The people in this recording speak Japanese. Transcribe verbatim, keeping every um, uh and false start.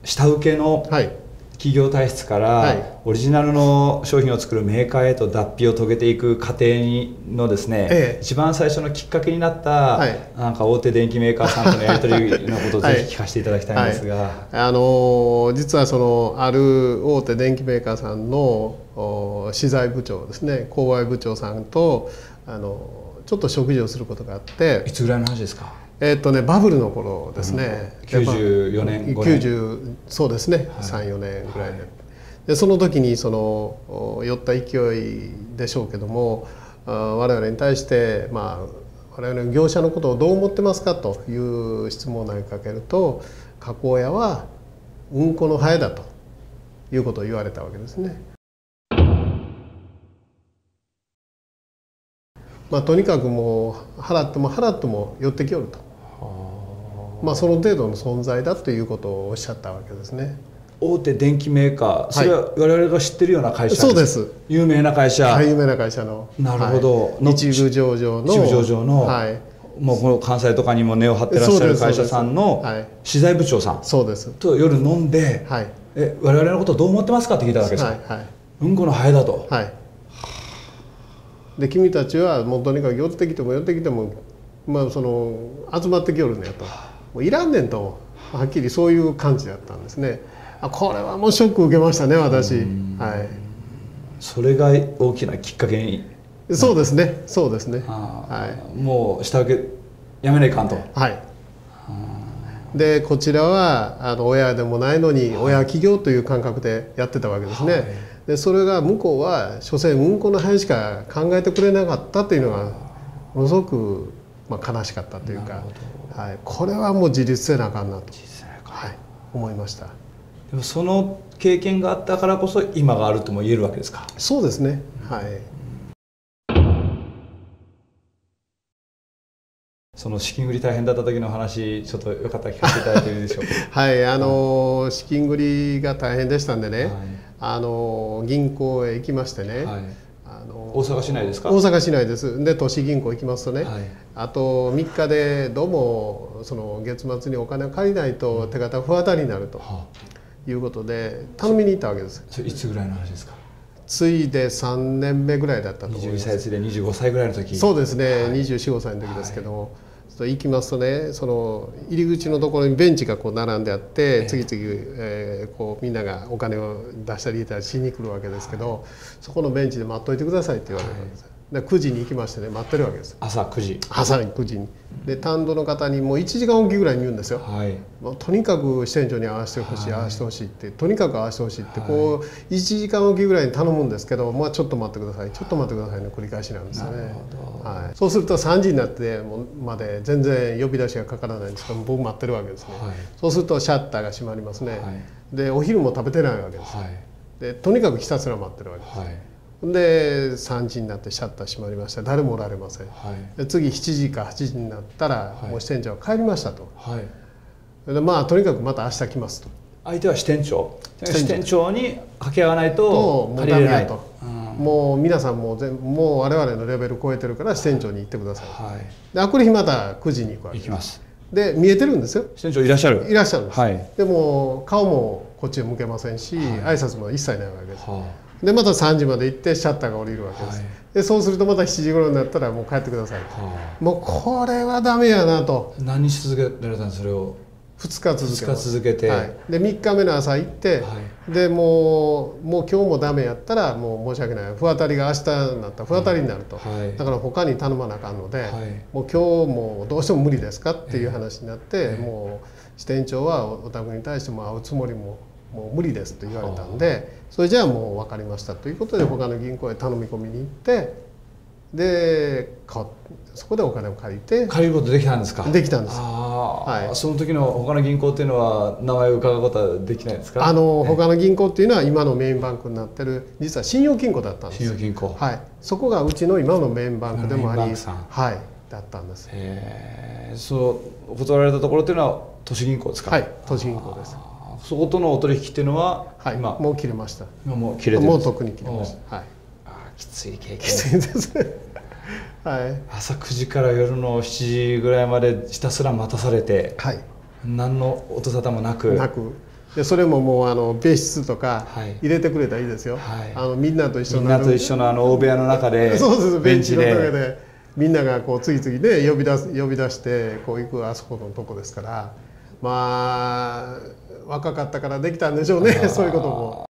下請けの企業体質からオリジナルの商品を作るメーカーへと脱皮を遂げていく過程のですね、ええ、一番最初のきっかけになった、はい、なんか大手電機メーカーさんとのやり取りのことをぜひ聞かせていただきたいんですが、はいはい、 あの実はそのある大手電機メーカーさんの資材部長ですね、購買部長さんとあのちょっと食事をすることがあって。 いつぐらいの話ですか？ えっとね、バブルの頃ですね、 きゅうじゅうよねん、 きゅうじゅうそうですね、はい、さん、よねんぐらいで、はい、でその時にその酔った勢いでしょうけども、我々に対して、まあ、我々の業者のことをどう思ってますかという質問を投げかけると、加工屋はうんこのハエだということを言われたわけですね。まあ、とにかくもう払っても払っても寄ってきよると、まあ、その程度の存在だということをおっしゃったわけですね。 大手電機メーカー、それは我々が知ってるような会社ですか？ そうです。 有名な会社。 はい、有名な会社の。 なるほど。 はい、一部上場の。 一部上場の。はい。もうこの関西とかにも根を張ってらっしゃる会社さんの資材部長さん。 そうです。 と夜飲んで、はい、え我々のことをどう思ってますかって聞いたわけですよ。はいはい。うんこのハエだと。はい。 で君たちはもうとにかく寄ってきても寄ってきても、まあ、その集まってきよるねと、もういらんねんと、はっきりそういう感じだったんですね。あ、これはもうショック受けましたね、私。はい、 それが大きなきっかけに。 そうですね、そうですね。はい、もう下請けやめないかんと。 はい。でこちらはあの親でもないのに親企業という感覚でやってたわけですね。はい、でそれが向こうは所詮うんこの範囲しか考えてくれなかったというのがものすごく、まあ、悲しかったというか、はい、これはもう自立せなあかんなと、はい、思いました。 でもその経験があったからこそ今があるとも言えるわけですか？ そうですね、はい。 その資金繰り大変だった時の話、ちょっとよかったら聞かせていただいていいでしょうか？ はい、あの資金繰りが大変でしたんでね、はい、あの銀行へ行きましてね、はい、 あの大阪市内ですか？ 大阪市内です。で都市銀行行きますとね、はい、あとみっかでどうもその月末にお金を借りないと手形不渡りになるということで頼みに行ったわけです。 それいつぐらいの話ですか？ ついでさんねんめぐらいだったと思います。 にじゅうにさいついでにじゅうごさいぐらいの時。 そうですね、はい、にじゅうよん、ごさいの時ですけども、はい、行きますとね、その入り口のところにベンチがこう並んであって、次々、えー、こうみんながお金を出したり入れたりしに来るわけですけど、そこのベンチで待っといてくださいって言われるわけです。でくじに行きましてね、待ってるわけです。 朝くじ。 朝くじに。で担当の方にもういちじかんおきぐらいに言うんですよ。はい、もうとにかく支店長に会わせてほしい、会わせてほしいって、とにかく会わせてほしいってこういちじかんおきぐらいに頼むんですけど、まあ、ちょっと待ってください、ちょっと待ってくださいの繰り返しなんですよね。はい、そうするとさんじになってまで全然呼び出しがかからないんですけど、僕待ってるわけですね。はい、そうするとシャッターが閉まりますね。はい、でお昼も食べてないわけです。はい、でとにかくひたすら待ってるわけです。はい、でさんじになってシャッター閉まりました。誰もおられません。はい、で次しちじかはちじになったら、はい、もう支店長は帰りましたと。はい、でまあとにかくまた明日来ますと。 相手は支店長。支店長に掛け合わないと借りれないと。 もう皆さんもう全もう我々のレベル超えてるから支店長に行ってください。はい、であくる日またくじに行くわけです。 行きます。 で見えてるんですよ。 支店長いらっしゃる。 いらっしゃるんです。 はい、 でも顔もこっちへ向けませんし、はい、挨拶も一切ないわけです。はあ、でまたさんじまで行ってシャッターが降りるわけです。はい、でそうするとまたしちじ頃になったらもう帰ってください。はあ、もうこれはダメやなと。 何日続けられたんです、それを？ ふつか続けふつか続けて、 はい、でみっかめの朝行って、はい、でもうもう今日もダメやったらもう申し訳ない、不当たりが明日になったら不当たりになると、はい、だから他に頼まなあかんので、はい、もう今日もどうしても無理ですかっていう話になって、えー、もう支店長はお宅に対しても会うつもりももう無理ですと言われたんで、それじゃあもう分かりましたということで他の銀行へ頼み込みに行って。でそこでお金を借りて借りることできたんですか？ できたんです。 はい、その時の他の銀行っていうのは名前を伺うことはできないですか？ あの他の銀行っていうのは今のメインバンクになってる実は信用金庫だったんです。 信用金庫、 はい、そこがうちの今のメインバンクでもあり、はい、だったんです。 へえ、そう断られたところっていうのは都市銀行ですか？ はい、都市銀行です。 そことのお取引っていうのは、 はい、今もう切れました。 今もう切れてる。 もう特に切れました。はい。 きつい経験。 きついですね。はい。 朝くじから夜のしちじぐらいまでひたすら待たされて、はい、何の音沙汰もなく、 なく、 でそれももうあの別室とか入れてくれたらいいですよ、はい、あのみんなと一緒のみんなと一緒のあの大部屋の中でそうですベンチの中でみんながこう次々で呼び出す呼び出してこう行くあそこのとこですから、まあ若かったからできたんでしょうねそういうことも。